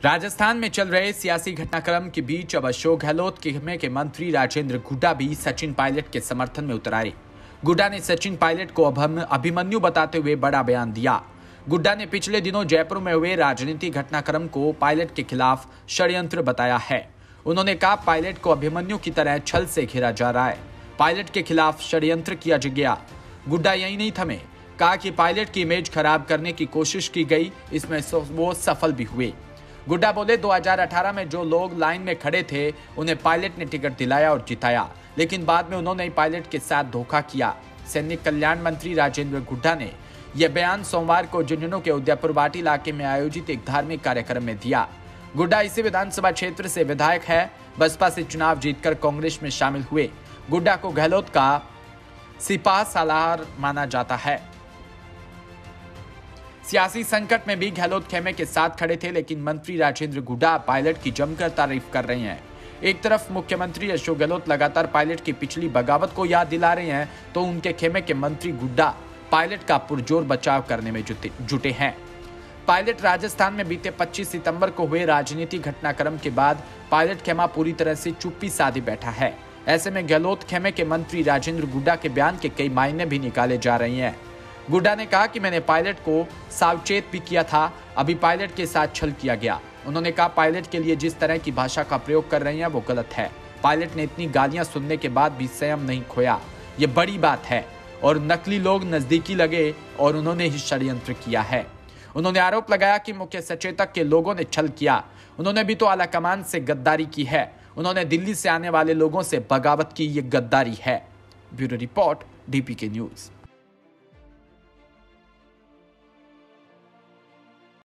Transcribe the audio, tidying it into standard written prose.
राजस्थान में चल रहे सियासी घटनाक्रम के बीच अब अशोक गहलोत खेमे के मंत्री राजेंद्र गुड्डा भी सचिन पायलट के समर्थन में उतर आए। गुड्डा ने सचिन पायलट को अभिमन्यु बताते हुए बड़ा बयान दिया। गुड्डा ने पिछले दिनों जयपुर में हुए राजनीतिक घटनाक्रम को पायलट के खिलाफ षड्यंत्र बताया है। उन्होंने कहा, पायलट को अभिमन्यु की तरह छल से घेरा जा रहा है। पायलट के खिलाफ षड्यंत्र किया गया। गुड्डा यही नहीं थमे, कहा कि पायलट की इमेज खराब करने की कोशिश की गई, इसमें वो सफल भी हुए। गुड्डा बोले, 2018 में जो लोग लाइन में खड़े थे उन्हें पायलट ने टिकट दिलाया और जिताया, लेकिन बाद में उन्होंने पायलट के साथ धोखा किया। सैनिक कल्याण मंत्री राजेंद्र गुड्डा ने यह बयान सोमवार को झुंझुनू के उदयपुरवाटी इलाके में आयोजित एक धार्मिक कार्यक्रम में दिया। गुड्डा इसी विधानसभा क्षेत्र से विधायक है। बसपा से चुनाव जीतकर कांग्रेस में शामिल हुए। गुड्डा को गहलोत का सिपाह सालार माना जाता है। सियासी संकट में भी गहलोत खेमे के साथ खड़े थे, लेकिन मंत्री राजेंद्र गुड्डा पायलट की जमकर तारीफ कर रहे हैं। एक तरफ मुख्यमंत्री अशोक गहलोत लगातार पायलट की पिछली बगावत को याद दिला रहे हैं, तो उनके खेमे के मंत्री गुड्डा पायलट का पुरजोर बचाव करने में जुटे हैं। पायलट राजस्थान में बीते 25 सितंबर को हुए राजनीतिक घटनाक्रम के बाद पायलट खेमा पूरी तरह से चुप्पी साधे बैठा है। ऐसे में गहलोत खेमे के मंत्री राजेंद्र गुड्डा के बयान के कई मायने भी निकाले जा रहे हैं। गुड्डा ने कहा कि मैंने पायलट को सावचेत भी किया था, अभी पायलट के साथ छल किया गया। उन्होंने कहा, पायलट के लिए जिस तरह की भाषा का प्रयोग कर रहे हैं वो गलत है। पायलट ने इतनी गालियां सुनने के बाद भी संयम नहीं खोया, ये बड़ी बात है। और नकली लोग नजदीकी लगे और उन्होंने ही षड्यंत्र किया है। उन्होंने आरोप लगाया कि मुख्य सचेतक के लोगों ने छल किया। उन्होंने भी तो आलाकमान से गद्दारी की है। उन्होंने दिल्ली से आने वाले लोगों से बगावत की, ये गद्दारी है। Bureau report, DPK news.